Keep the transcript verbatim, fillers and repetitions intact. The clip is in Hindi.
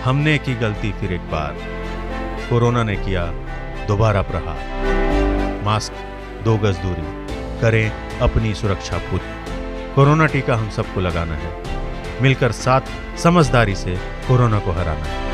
हमने की गलती फिर एक बार, कोरोना ने किया दोबारा प्रहार। मास्क, दो गज दूरी, करें अपनी सुरक्षा पूरी। कोरोना टीका हम सबको लगाना है, मिलकर साथ समझदारी से कोरोना को हराना है।